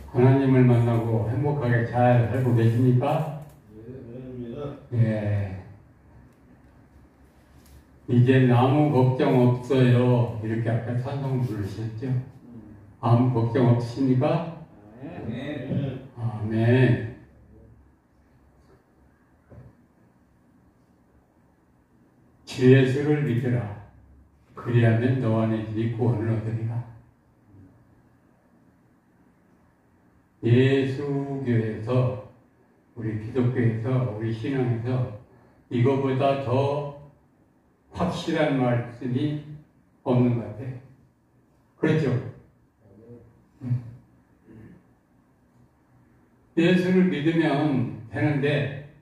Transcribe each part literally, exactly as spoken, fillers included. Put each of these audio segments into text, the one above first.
하나님을 만나고 행복하게 잘 살고 계십니까? 예. 예. 이제 아무 걱정 없어요. 이렇게 아까 찬송 부르셨죠? 아무 걱정 없으십니까? 아멘. 아멘. 주 예수를 믿으라. 그리하면 너 안에 네 구원을 얻으리라. 예수교에서, 우리 기독교에서, 우리 신앙에서 이거보다 더 확실한 말씀이 없는 것 같아요. 그렇죠? 예수를 믿으면 되는데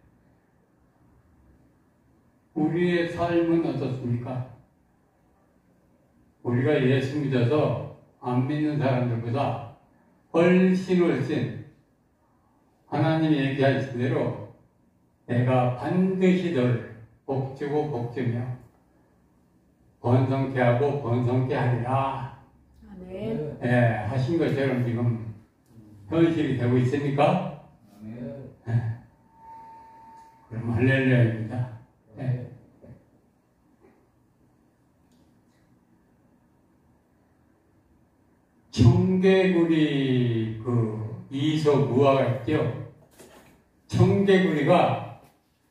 우리의 삶은 어떻습니까? 우리가 예수 믿어서 안 믿는 사람들보다 훨씬 훨씬 하나님이 얘기하신 대로 내가 반드시 너를 복주고 복주며 번성케 하고 번성케 하리라. 아멘. 예, 하신 것처럼 지금 현실이 되고 있습니까? 아멘. 예. 그럼 할렐루야입니다. 예. 청개구리 그 이소무화가 있죠. 청개구리가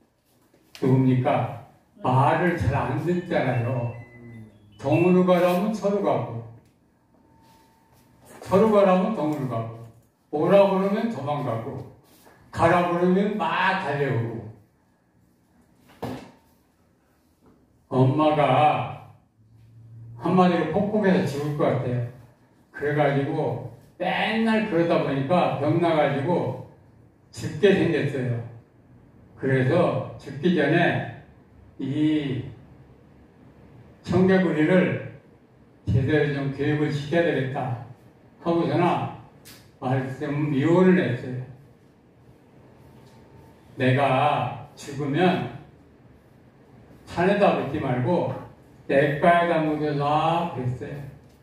누굽니까? 말을 잘 안 듣잖아요. 동으로 가라면 서로 가고, 서로 가라면 동으로 가고, 오라 그러면 도망가고, 가라 그러면 막 달려오고. 엄마가 한마디로 폭폭해서 죽을 것 같아요. 그래가지고 맨날 그러다 보니까 병 나가지고 죽게 생겼어요. 그래서 죽기 전에 이 청개구리를 제대로 좀 교육을 시켜야 되겠다 하고서나 말씀 미호를 했어요. 내가 죽으면 산에다 묻지 말고 냇가에다 묻어놔 그랬어요.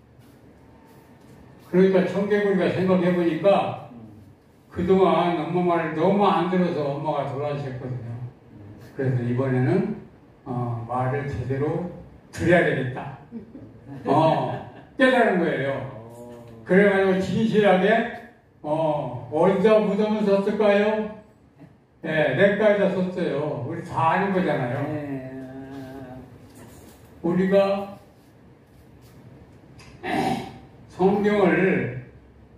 그러니까 청개구리가 생각해보니까 그동안 엄마 말을 너무 안 들어서 엄마가 돌아가셨거든요. 그래서 이번에는 어, 말을 제대로 들어야 되겠다. 어, 깨달은 거예요. 그래가지고 진실하게 어, 어디다 묻으면 썼을까요? 네, 냇가에다 썼어요. 우리 다 아는 거잖아요. 우리가 성경을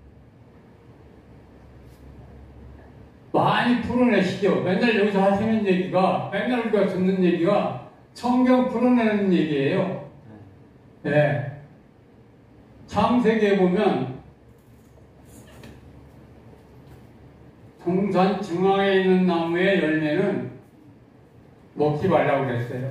많이 풀어내시죠. 맨날 여기서 하시는 얘기가, 맨날 우리가 듣는 얘기가 성경 풀어내는 얘기예요. 네. 창세기에 보면 동산 중앙에 있는 나무의 열매는 먹지 말라고 그랬어요.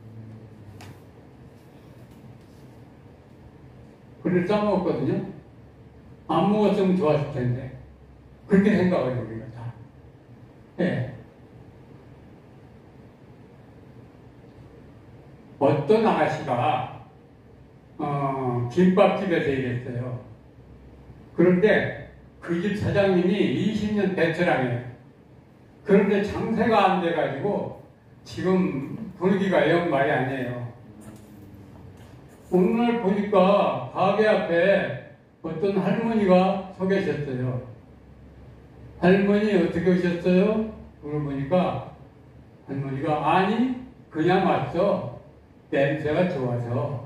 그걸 싸먹었거든요. 안 먹었으면 좋았을 텐데. 그렇게 생각해요, 우리가 다. 예. 어떤 아가씨가, 어, 김밥집에서 일했어요. 그런데 그 집 사장님이 이십 년 베테랑이에요. 그런데 장사가 안 돼가지고 지금 분위기가 영 말이 아니에요. 오늘 보니까 가게 앞에 어떤 할머니가 서 계셨어요. 할머니 어떻게 오셨어요? 물어보니까 할머니가 아니 그냥 왔어. 냄새가 좋아서.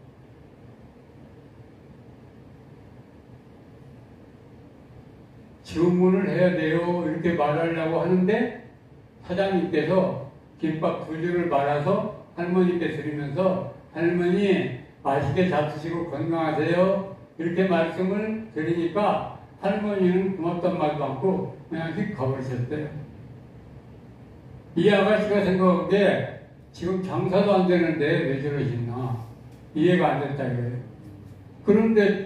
주문을 해야 돼요. 이렇게 말하려고 하는데 사장님께서 김밥 두 줄을 말아서 할머니께 드리면서 할머니 맛있게 잡수시고 건강하세요. 이렇게 말씀을 드리니까 할머니는 고맙단 말도 않고 그냥 휙 가버리셨어요. 이 아가씨가 생각한 게 지금 장사도 안 되는데 왜 저러시나 이해가 안 됐다 이거예요. 그런데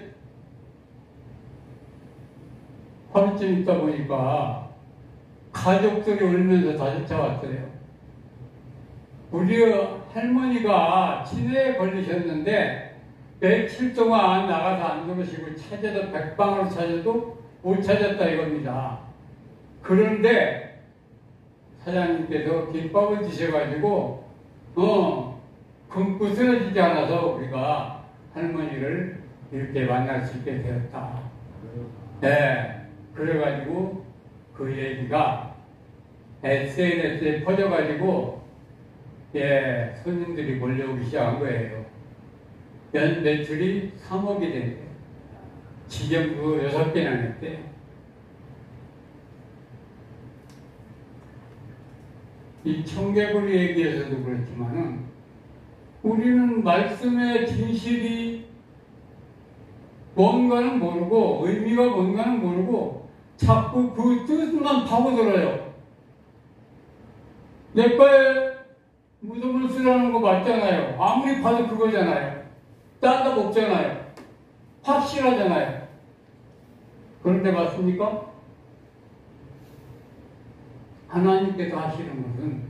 하루쯤 있다 보니까 가족들이 울면서 다 쫓아왔어요. 우리 할머니가 치매에 걸리셨는데 며칠 동안 나가서 안 들으시고 찾아도 백방으로 찾아도 못 찾았다 이겁니다. 그런데 사장님께서 김밥을 주셔가지고 어 굶고 쓰러지지 않아서 우리가 할머니를 이렇게 만날 수 있게 되었다. 네, 그래가지고 그 얘기가 에스엔에스에 퍼져가지고 예, 손님들이 몰려오기 시작한 거예요. 연 매출이 삼억이 된대. 지점도 여섯 개나 냈대. 이 청개구리 얘기에서도 그렇지만은 우리는 말씀의 진실이 뭔가는 모르고 의미가 뭔가는 모르고 자꾸 그 뜻만 파고들어요. 내과에 무덤을 쓰라는 거 맞잖아요. 아무리 봐도 그거잖아요. 딴 데 없잖아요. 확실하잖아요. 그런데 맞습니까? 하나님께서 하시는 것은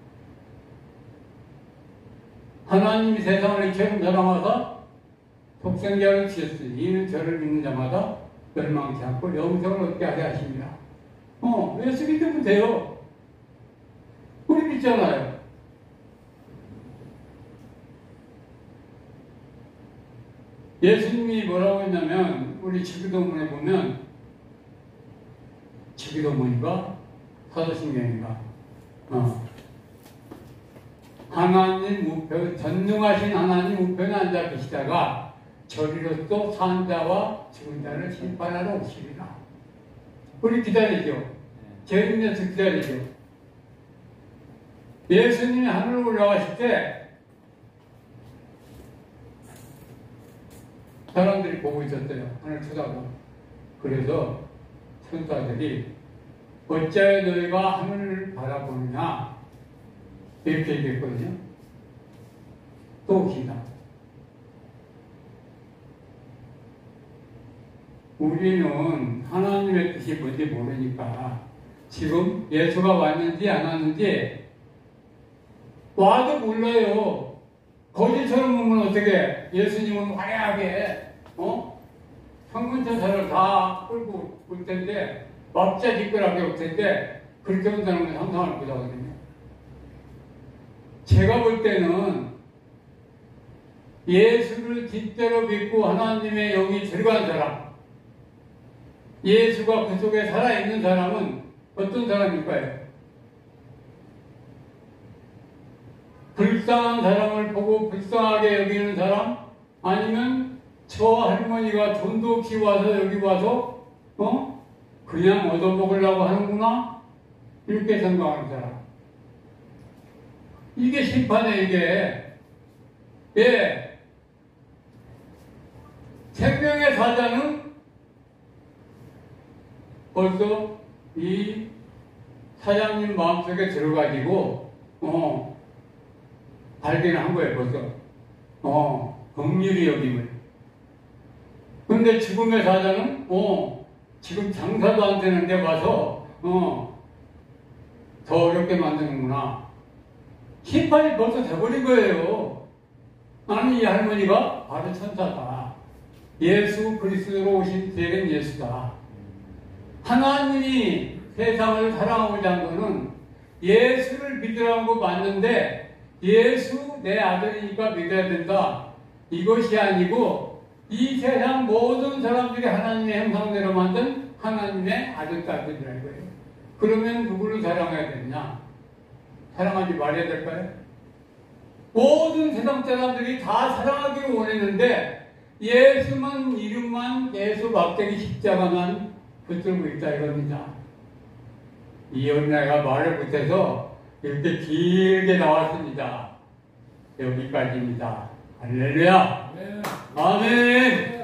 하나님이 세상을 이처럼 사랑하사 독생자를 주셨으니 이는 저를 믿는 자마다 멸망치 않고 영생을 얻게 하게 하십니다. 어, 예수 믿으면 돼요. 우리 믿잖아요. 예수님이 뭐라고 했냐면 우리 지기도문에 보면 지기도문인가 사도신경인가 어. 하나님 우편 전능하신 하나님 우편에 앉아 계시다가 저리로서 산 자와 죽은 자를 심판하러 오시리라. 우리 기다리죠. 죄 있는 데 기다리죠. 예수님이 하늘로 올라가실 때 사람들이 보고 있었어요. 하늘 쳐다보고. 그래서 천사들이 어찌하여 너희가 하늘을 바라보느냐 이렇게 얘기했거든요. 또 오신다. 우리는 하나님의 뜻이 뭔지 모르니까 지금 예수가 왔는지 안 왔는지 와도 몰라요. 거지처럼 보면 어떻게 예수님은 화려하게 어? 천군천사를 다 끌고 올 텐데 막자지껄하게 올 텐데 그렇게 온 사람은 상상을 못하거든요. 제가 볼 때는 예수를 진짜로 믿고 하나님의 영이 들어간 사람, 예수가 그 속에 살아있는 사람은 어떤 사람일까요? 불쌍한 사람을 보고 불쌍하게 여기는 사람? 아니면 저 할머니가 돈도 없이 와서 여기 와서 어? 그냥 얻어먹으려고 하는구나? 이렇게 생각하는 사람. 이게 심판에 이게 예 생명의 사자는 벌써 이 사장님 마음속에 들어가지고 어 발견한 거예요. 벌써 어 긍휼히 여김을. 근데 죽음의 사자는 어 지금 장사도 안 되는데 와서 어 더 어렵게 만드는구나. 심판이 벌써 돼버린 거예요. 아니 이 할머니가 바로 천사다. 예수 그리스도로 오신 세계는 예수다. 하나님이 세상을 사랑하고자 한 것은 예수를 믿으라는 거 맞는데 예수 내 아들이니까 믿어야 된다. 이것이 아니고 이 세상 모든 사람들이 하나님의 형상대로 만든 하나님의 아들, 딸들이라는 거예요. 그러면 누구를 사랑해야 되느냐? 사랑하지 말아야 될까요? 모든 세상 사람들이 다 사랑하기를 원했는데 예수만 이름만 예수 막대기 십자가만 붙들고 있다 이겁니다. 이 어린아이가 말을 못해서 이렇게 길게 나왔습니다. 여기까지입니다. 할렐루야. 아멘. 아멘.